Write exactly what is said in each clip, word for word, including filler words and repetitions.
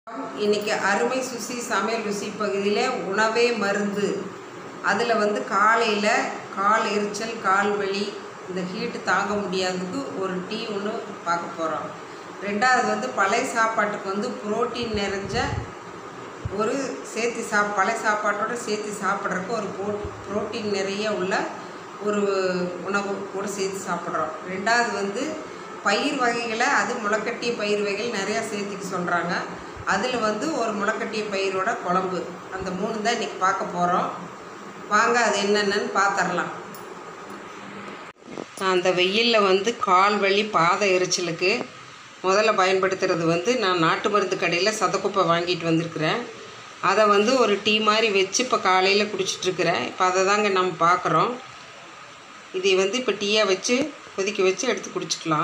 இன்னைக்கு அருமை சுசி சமையல் ருசி பகுதியில் உணவே மருந்து. அதில் வந்து காலையில் கால் எரிச்சல், கால் வலி, இந்த ஹீட்டு தாங்க முடியாததுக்கு ஒரு டீ ஒன்று பார்க்க போகிறோம். ரெண்டாவது வந்து பழைய சாப்பாட்டுக்கு வந்து புரோட்டீன் நிறைஞ்ச ஒரு சேர்த்து சாப் பழைய சாப்பாட்டோடு சேர்த்து சாப்பிட்றதுக்கு ஒரு ப்ரோ புரோட்டீன் நிறைய உள்ள ஒரு உணவு கூட சேர்த்து சாப்பிட்றோம். ரெண்டாவது வந்து பயிர் வகைகளை, அது முளைக்கட்டிய பயிர் வகைகள் நிறையா சேர்த்துக்க சொல்கிறாங்க. அதில் வந்து ஒரு முளைக்கட்டிய பயிரோட குழம்பு, அந்த மூணு தான் இன்றைக்கி பார்க்க போகிறோம். வாங்க அது என்னென்னு பார்த்துடலாம். அந்த வெயிலில் வந்து கால் வலி, பாத எரிச்சலுக்கு முதல்ல பயன்படுத்துகிறது வந்து நான் நாட்டு மருந்து கடையில் சதக்குப்பை வாங்கிட்டு வந்திருக்கிறேன். அதை வந்து ஒரு டீ மாதிரி வச்சு இப்போ காலையில் குடிச்சிட்ருக்கிறேன். இப்போ அதை தாங்க நம்ம பார்க்குறோம். இதை வந்து இப்போ டீயாக வச்சு கொதிக்க வச்சு எடுத்து குடிச்சிக்கலாம்.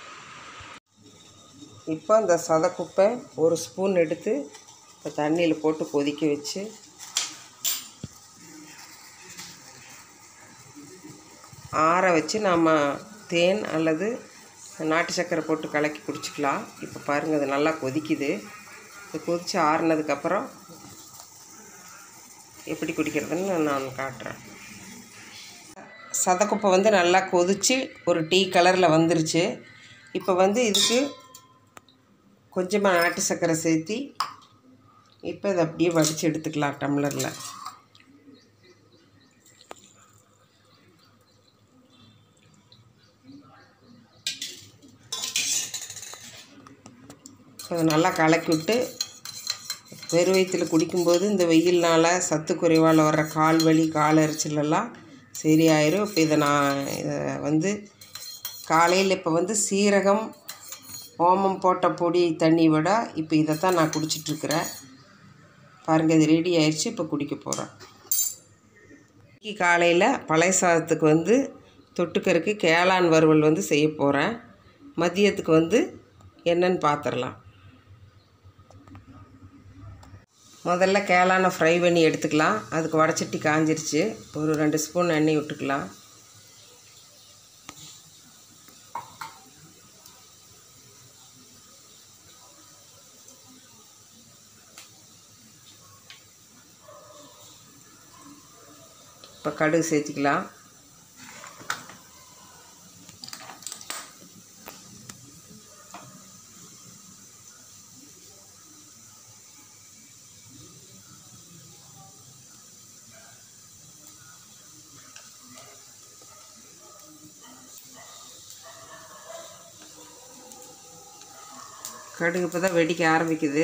இப்போ அந்த சதக்குப்பை ஒரு ஸ்பூன் எடுத்து இப்போ தண்ணியில் போட்டு கொதிக்க வச்சு ஆற வச்சு நம்ம தேன் அல்லது நாட்டு சர்க்கரை போட்டு கலக்கி குடிச்சிக்கலாம். இப்போ பாருங்கள், அது நல்லா கொதிக்குது. இது கொதித்து ஆறுனதுக்கப்புறம் எப்படி குடிக்கிறதுன்னு நான் காட்டுறேன். சதக்குப்பை வந்து நல்லா கொதித்து ஒரு டீ கலரில் வந்துருச்சு. இப்போ வந்து இதுக்கு கொஞ்சமாக நாட்டு சர்க்கரை சேர்த்தி இப்போ இதை அப்படியே வடித்து எடுத்துக்கலாம் டம்ளரில். அதை நல்லா கலக்கி விட்டு வெறும் வயிற்றில் குடிக்கும்போது இந்த வெயில்னால் சத்து குறைவால் வர்ற கால் வலி, கால் எரிச்சலெல்லாம் சரியாயிரும். இப்போ இதை நான் இதை வந்து காலையில் இப்போ வந்து சீரகம், ஓமம் போட்ட பொடி தண்ணி விட இப்போ இதை தான் நான் குடிச்சிட்ருக்கிறேன். பாருங்கள், இது ரெடி ஆயிடுச்சு. இப்போ குடிக்க போகிறேன். இன்னைக்கு காலையில் பழைய சாதத்துக்கு வந்து தொட்டுக்கறக்கு கேளான் வறுவல் வந்து செய்ய போகிறேன். மதியத்துக்கு வந்து என்னன்னு பார்த்துடலாம். முதல்ல கேளானை ஃப்ரை பண்ணி எடுத்துக்கலாம். அதுக்கு வடைச்சட்டி காஞ்சிருச்சு. ஒரு ரெண்டு ஸ்பூன் எண்ணெய் விட்டுக்கலாம். இப்போ கடுகு சேர்த்துக்கலாம். கடுகு இப்போ தான் வெடிக்க ஆரம்பிக்குது.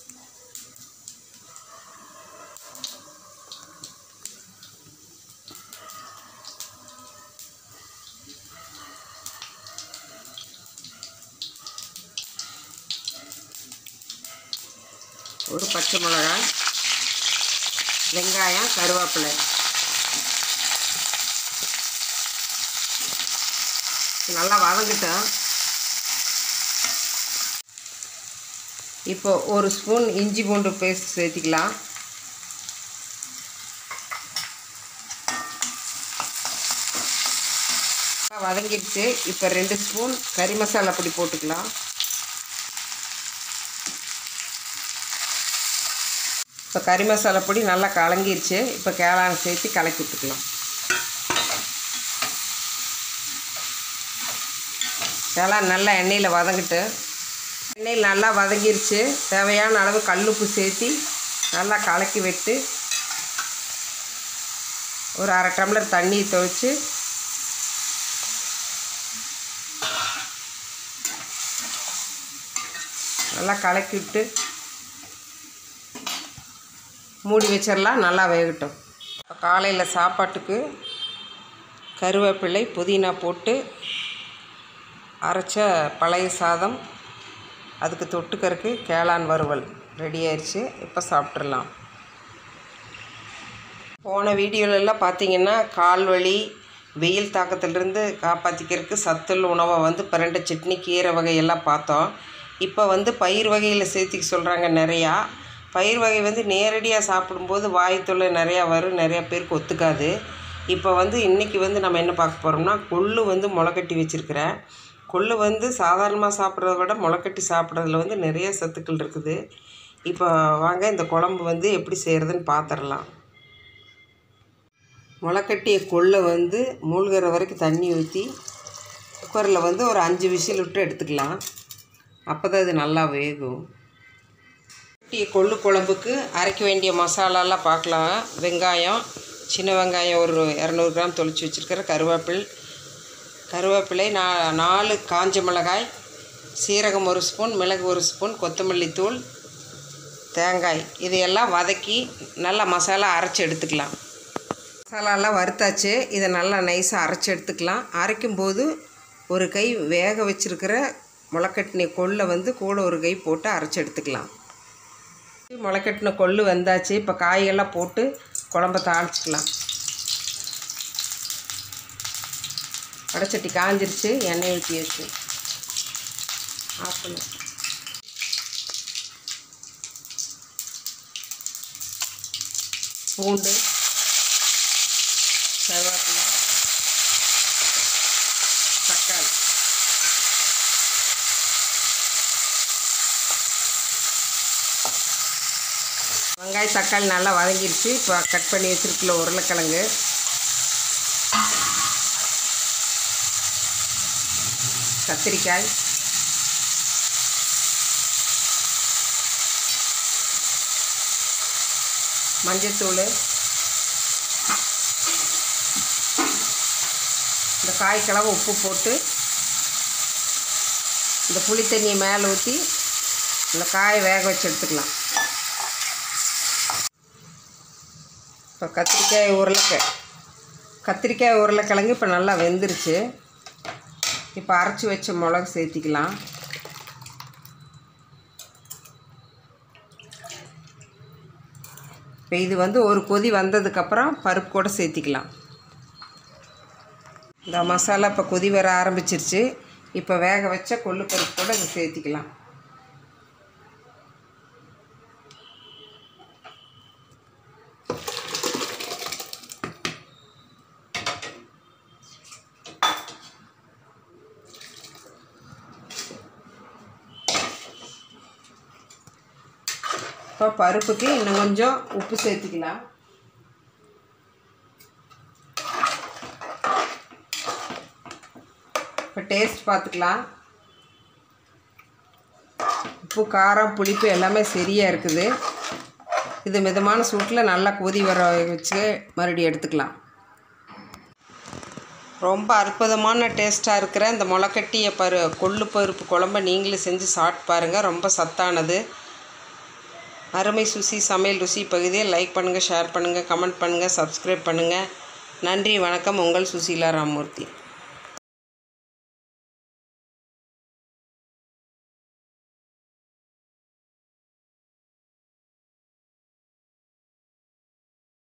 ஒரு பச்சை மிளகாய், வெங்காயம், கருவேப்பிலை நல்லா வதங்கிட்டோம். இப்போ ஒரு ஸ்பூன் இஞ்சி பூண்டு பேஸ்ட் சேர்த்திக்கலாம். வதங்கிடுச்சு. இப்போ ரெண்டு ஸ்பூன் கறி மசாலா பொடி போட்டுக்கலாம். இப்போ கறி மசாலா பொடி நல்லா கலங்கிருச்சு. இப்போ கேளான் சேர்த்து கலக்கி விட்டுக்கலாம். கேளான் நல்லா எண்ணெயில் வதங்கிட்டு, எண்ணெயில் நல்லா வதங்கிருச்சு. தேவையான அளவு கல்லுப்பு சேர்த்தி நல்லா கலக்கி விட்டு ஒரு அரை டம்ளர் தண்ணி துவைச்சி நல்லா கலக்கி விட்டு மூடி வச்சிடலாம். நல்லா வேகட்டும். காலையில் சாப்பாட்டுக்கு கருவேப்பிலை, புதினா போட்டு அரைச்ச பழைய சாதம், அதுக்கு தொட்டுக்கறக்கு கேளான் வறுவல் ரெடி ஆயிடுச்சு. இப்போ சாப்பிட்றலாம். போன வீடியோலெல்லாம் பார்த்தீங்கன்னா கால் வலி, வெயில் தாக்கத்திலிருந்து காப்பாற்றிக்கிறதுக்கு சத்துள்ள உணவை வந்து பிரண்டை சட்னி, கீரை வகையெல்லாம் பார்த்தோம். இப்போ வந்து பயிர் வகையில் சேர்த்திக்க சொல்கிறாங்க நிறையா. பயிர் வகை வந்து நேரடியாக சாப்பிடும்போது வாய்த்தொல்லை நிறையா வரும், நிறையா பேருக்கு ஒத்துக்காது. இப்போ வந்து இன்றைக்கி வந்து நம்ம என்ன பார்க்க போகிறோம்னா, கொள்ளு வந்து முளைக்கட்டி வச்சுருக்கிறேன். கொள்ளு வந்து சாதாரணமாக சாப்பிட்றத விட முளைக்கட்டி சாப்பிட்றதுல வந்து நிறைய சத்துக்கள் இருக்குது. இப்போ வாங்க இந்த குழம்பு வந்து எப்படி செய்கிறதுன்னு பார்த்துடலாம். முளைக்கட்டிய கொள்ளை வந்து மூழ்கிற வரைக்கும் தண்ணி ஊற்றி குக்கரில் வந்து ஒரு அஞ்சு விசில் விட்டு எடுத்துக்கலாம். அப்போ தான் இது நல்லா வேகும். கட்டிய கொள்ளு குழம்புக்கு அரைக்க வேண்டிய மசாலாலாம் பார்க்கலாம். வெங்காயம், சின்ன வெங்காயம் ஒரு இரநூறு கிராம் தொளிச்சு வச்சுருக்கிற கருவேப்பில் கருவேப்பிலை நா நாலு காஞ்ச மிளகாய், சீரகம் ஒரு ஸ்பூன், மிளகு ஒரு ஸ்பூன், கொத்தமல்லி தூள், தேங்காய் இதையெல்லாம் வதக்கி நல்லா மசாலா அரைச்சி எடுத்துக்கலாம். மசாலாலாம் வறுத்தாச்சு. இதை நல்லா நைஸாக அரைச்சி எடுத்துக்கலாம். அரைக்கும்போது ஒரு கை வேக வச்சுருக்கிற முளைக்கட்டின கொள்ளை வந்து கூட ஒரு கை போட்டு அரைச்சி எடுத்துக்கலாம். முளைக்கட்டின கொள்ளு வந்தாச்சு. இப்போ காயெல்லாம் போட்டு குழம்ப தாளிச்சிக்கலாம். வடைச்சட்டி காஞ்சிருச்சு. எண்ணெய் ஊற்றி வச்சு ஆஃப் பண்ணு. பூண்டு, கருவேப்பிலை, தக்காளி, வெங்காயம் தக்காளி நல்லா வதங்கிருச்சு. இப்போ கட் பண்ணி வச்சுருக்குல உருளைக்கிழங்கு, கத்திரிக்காய், மஞ்சத்தூள், இந்த காய்க்கெல்லாம் உப்பு போட்டு இந்த புளி தண்ணியை மேலே ஊற்றி இந்த காயை வேக வச்சு எடுத்துக்கலாம். இப்போ கத்திரிக்காய் உருளைக்கிழங்கு கத்திரிக்காய் உருளைக்கிழங்கு இப்போ நல்லா வெந்துருச்சு. இப்போ அரைச்சி வச்ச மிளகு சேர்த்திக்கலாம். இப்போ இது வந்து ஒரு கொதி வந்ததுக்கப்புறம் பருப்பு கூட சேர்த்திக்கலாம். இந்த மசாலா இப்போ கொதி வர ஆரம்பிச்சிருச்சு. இப்போ வேக வச்ச கொள்ளு பருப்பு கூட இதை சேர்த்திக்கலாம். இப்போ பருப்புக்கு இன்னும் கொஞ்சம் உப்பு சேர்த்துக்கலாம். இப்போ டேஸ்ட் பார்த்துக்கலாம். உப்பு, காரம், புளிப்பு எல்லாமே சரியாக இருக்குது. இது மிதமான சூட்டில் நல்லா கொதி வர வச்சு மறுபடியும் எடுத்துக்கலாம். ரொம்ப அற்புதமான டேஸ்ட்டாக இருக்கிற இந்த முளைக்கட்டிய பரு கொள்ளு பருப்பு குழம்ப நீங்களும் செஞ்சு சாப்பிட்டு பாருங்கள். ரொம்ப சத்தானது. அருமை சுசி சமையல் ருசி பகுதியை லைக் பண்ணுங்கள், ஷேர் பண்ணுங்கள், கமெண்ட் பண்ணுங்கள், சப்ஸ்கிரைப் பண்ணுங்கள். நன்றி, வணக்கம். உங்கள் சுசீலா ராமமூர்த்தி.